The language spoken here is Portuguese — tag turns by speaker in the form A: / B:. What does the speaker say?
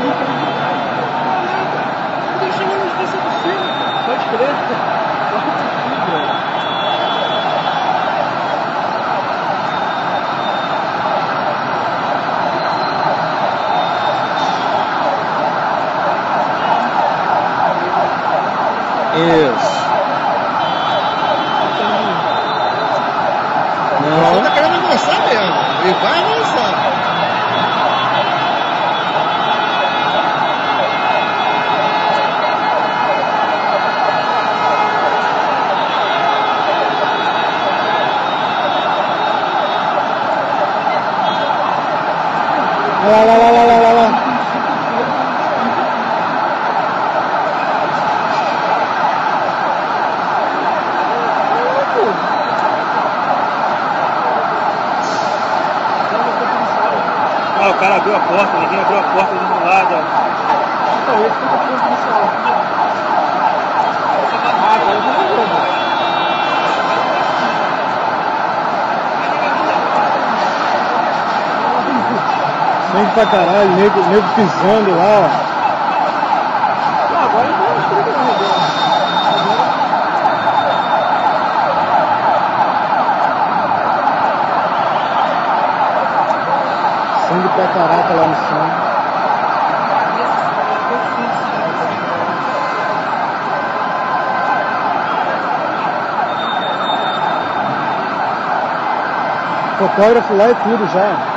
A: Deixa eu esquecer do filme. Pode crer.
B: Isso.
A: Não. Você tá querendo avançar mesmo. E vai avançar.
B: Lá.
C: Ah, o cara abriu a porta, ninguém abriu a porta do meu lado.
A: Então, esse foi o ponto inicial. Agora eu vou ver.
B: Sangue pra caralho, nego pisando lá, ó.
A: Agora eu vou escrever.
B: Sangue pra caraca lá no chão. Fotógrafo lá e tudo já.